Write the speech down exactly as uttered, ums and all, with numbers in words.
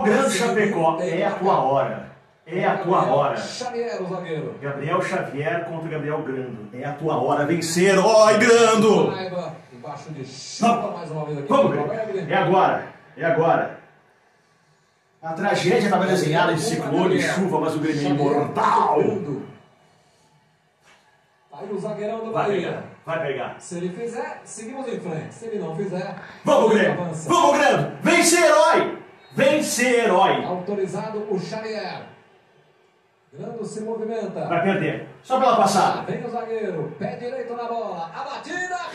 Grande Chapecó, é a tua hora. É a tua hora. Xavier, o zagueiro. Gabriel Xavier contra Gabriel Grando. É a tua hora, vencer. Oi, Grando! Embaixo de chuva, mais uma vez aqui. Vamos, é agora. É agora. A tragédia estava desenhada de ciclone e chuva, mas o Grêmio é imortal. Aí o zagueirão do Vai Bahia. pegar, vai pegar. Se ele fizer, seguimos em frente. Se ele não fizer, vamos, Grêmio! Vamos, Grêmio! Vence, herói! Vence, herói! Autorizado o Xavier. Grando se movimenta. Vai perder. Só pela passada. Vem o zagueiro. Pé direito na bola. A batida.